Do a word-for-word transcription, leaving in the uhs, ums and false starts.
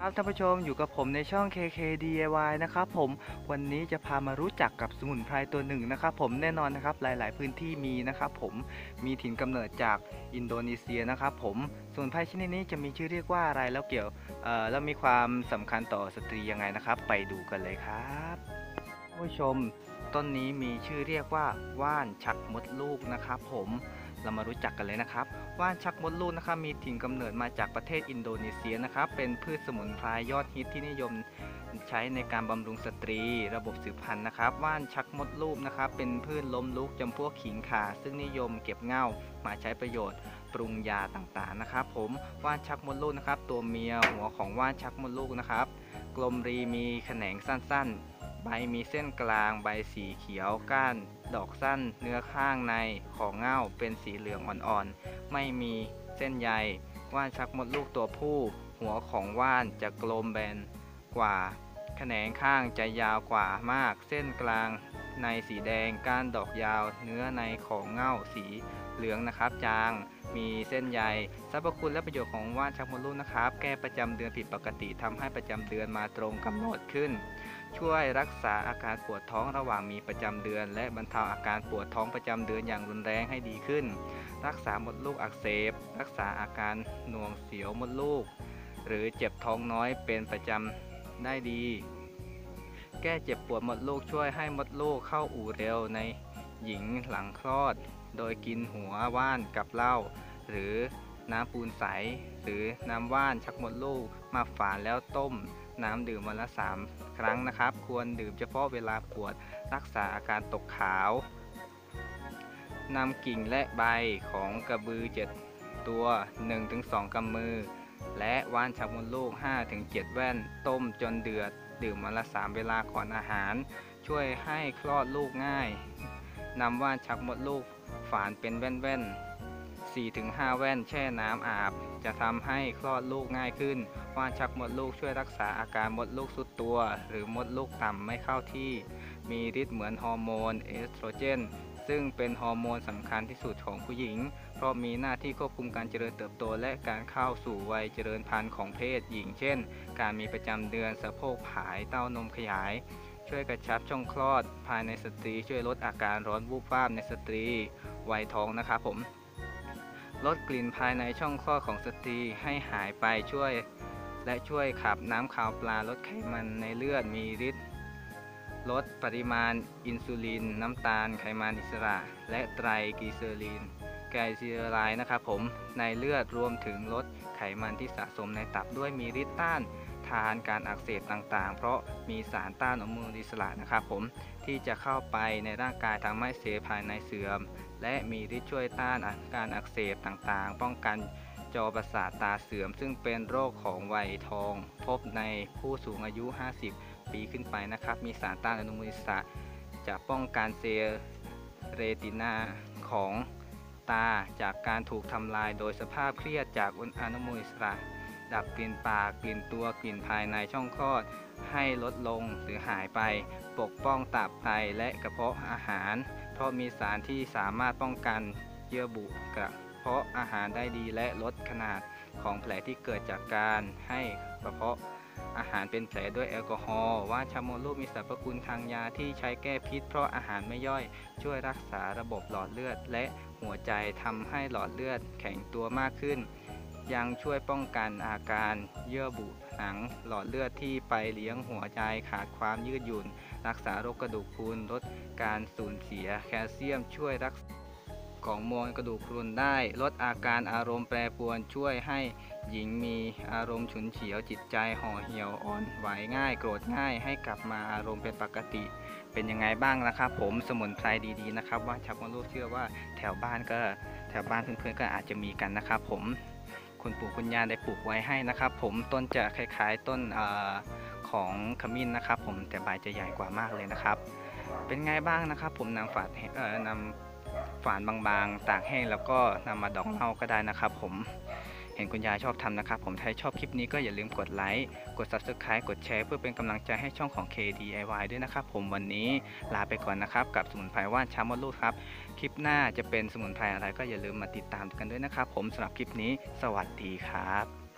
ครับท่านผู้ชมอยู่กับผมในช่อง เค เค ดี ไอ วาย นะครับผมวันนี้จะพามารู้จักกับสมุนไพรตัวหนึ่งนะครับผมแน่นอนนะครับหลายๆพื้นที่มีนะครับผมมีถิ่นกำเนิดจากอินโดนีเซียนะครับผมสมุนไพรชนิดนี้จะมีชื่อเรียกว่าอะไรแล้วเกี่ยวเอ่อแล้วมีความสำคัญต่อสตรียังไงนะครับไปดูกันเลยครับท่านผู้ชมต้นนี้มีชื่อเรียกว่าว่านชักมดลูกนะครับผมเรามารู้จักกันเลยนะครับว่านชักมดลูกนะครับมีถิ่นกำเนิดมาจากประเทศอินโดนีเซียนะครับเป็นพืชสมุนไพรยอดฮิตที่นิยมใช้ในการบำรุงสตรีระบบสืบพันธุ์นะครับว่านชักมดลูกนะครับเป็นพืชล้มลุกจำพวกขิงข่าซึ่งนิยมเก็บเง่ามาใช้ประโยชน์ปรุงยาต่างๆนะครับผมว่านชักมดลูกนะครับตัวเมียหัวของว่านชักมดลูกนะครับกลมรีมีแขนงสั้นๆใบมีเส้นกลางใบสีเขียวก้านดอกสั้นเนื้อข้างในของเง่าเป็นสีเหลืองอ่อนๆไม่มีเส้นใยว่านชักมดลูกตัวผู้หัวของว่านจะกลมแบนกว่าแขนงข้างจะยาวกว่ามากเส้นกลางในสีแดงก้านดอกยาวเนื้อในของเง่าสีเหลืองนะครับจางมีเส้นใยสรรพคุณและประโยชน์ของว่านชักมดลูกนะครับแก้ประจำเดือนผิดปกติทำให้ประจำเดือนมาตรงกำหนดขึ้นช่วยรักษาอาการปวดท้องระหว่างมีประจำเดือนและบรรเทาอาการปวดท้องประจำเดือนอย่างรุนแรงให้ดีขึ้นรักษามดลูกอักเสบรักษาอาการหน่วงเสียวมดลูกหรือเจ็บท้องน้อยเป็นประจำได้ดีแก้เจ็บปวดมดลูกช่วยให้มดลูกเข้าอู่เร็วในหญิงหลังคลอดโดยกินหัวว่านกับเหล้าหรือน้ำปูนใสหรือน้ำว่านชักมดลูกมาฝานแล้วต้มน้ำดื่มวันละสามครั้งนะครับควรดื่มเฉพาะเวลาปวดรักษาอาการตกขาวนำกิ่งและใบของกระบือเจ็ดตัว หนึ่งถึงสอง กำมือและว่านชักมดลูก ห้าถึงเจ็ด แว่นต้มจนเดือดดื่มวันละสามเวลาก่อนอาหารช่วยให้คลอดลูกง่ายนำว่านชักมดลูกฝานเป็นแว่นๆ สี่ถึงห้า แว่นแช่น้ำอาบจะทำให้คลอดลูกง่ายขึ้นว่านชักมดลูกช่วยรักษาอาการมดลูกทรุดตัวหรือมดลูกต่ำไม่เข้าที่มีฤทธิ์เหมือนฮอร์โมนเอสโตรเจนซึ่งเป็นฮอร์โมนสำคัญที่สุดของผู้หญิงเพราะมีหน้าที่ควบคุมการเจริญเติบโตและการเข้าสู่วัยเจริญพันธุ์ของเพศหญิงเช่นการมีประจำเดือนสะโพกผายเต้านมขยายช่วยกระชับช่องคลอดภายในสตรีช่วยลดอาการร้อนวูบวาบในสตรีวัยท้องนะครับผมลดกลิ่นภายในช่องคลอดของสตรีให้หายไปช่วยและช่วยขับน้ำขาวปลาลดไขมันในเลือดมีฤทธิ์ลดปริมาณอินซูลินน้ำตาลไขมันอิสระและไตรกลีเซอรีนไกลเซอไรด์นะครับผมในเลือดรวมถึงลดไขมันที่สะสมในตับด้วยมีฤทธิ์ต้านทานการอักเสบต่างๆเพราะมีสารต้านอนุมูลอิสระนะครับผมที่จะเข้าไปในร่างกายทำให้เซลล์ภายในเสื่อมและมีฤทธิ์ช่วยต้านอาการอักเสบต่างๆป้องกันจอประสาทตาเสื่อมซึ่งเป็นโรคของวัยทองพบในผู้สูงอายุ ห้าสิบ ปีขึ้นไปนะครับมีสารต้านอนุมูลอิสระจะป้องกันเซลล์เรตินาของตาจากการถูกทำลายโดยสภาพเครียดจากอนุมูลอิสระดับกลิ่นปากกลิ่นตัวกลิ่นภายในช่องคลอดให้ลดลงหรือหายไปปกป้องตับไตและกระเพาะอาหารเพราะมีสารที่สามารถป้องกันเยื่อบุกระเพาะอาหารได้ดีและลดขนาดของแผลที่เกิดจากการให้กระเพาะอาหารเป็นแผลด้วยแอลกอฮอล์ว่านชักมดลูกมีสรรพคุณทางยาที่ใช้แก้พิษเพราะอาหารไม่ย่อยช่วยรักษาระบบหลอดเลือดและหัวใจทำให้หลอดเลือดแข็งตัวมากขึ้นยังช่วยป้องกันอาการเยื่อบุหนังหลอดเลือดที่ไปเลี้ยงหัวใจขาดความยืดหยุ่นรักษาโรคกระดูกพรุนลดการสูญเสียแคลเซียมช่วยรักษาของมวลกระดูกพรุนได้ลดอาการอารมณ์แปรปรวนช่วยให้หญิงมีอารมณ์ฉุนเฉียวจิตใจห่อเหี่ยวอ่อนไหวง่ายโกรธง่ายให้กลับมาอารมณ์เป็นปกติเป็นยังไงบ้างนะครับผมสมุนไพรดีๆนะครับว่านชักมดลูกเชื่อว่าแถวบ้านก็แถวบ้านเพื่อนๆก็อาจจะมีกันนะครับผมคุณปู่คุณย่าได้ปลูกไว้ให้นะครับผมต้นจะคล้ายๆต้นอของขมิ้นนะครับผมแต่ใบจะใหญ่กว่ามากเลยนะครับเป็นไงบ้างนะครับผมนำฝาดเอ่อนำฝานบางๆตากแห้งแล้วก็นำมาดองเหล้าก็ได้นะครับผมเห็นคุณยายชอบทำนะครับผมถ้าชอบคลิปนี้ก็อย่าลืมกดไลค์กด ซับสไครบ์ กดแชร์เพื่อเป็นกำลังใจให้ช่องของ เค ดี ไอ วาย ด้วยนะครับผมวันนี้ลาไปก่อนนะครับกับสมุนไพรว่านชักมดลูกครับคลิปหน้าจะเป็นสมุนไพรอะไรก็อย่าลืมมาติดตามกันด้วยนะครับผมสำหรับคลิปนี้สวัสดีครับ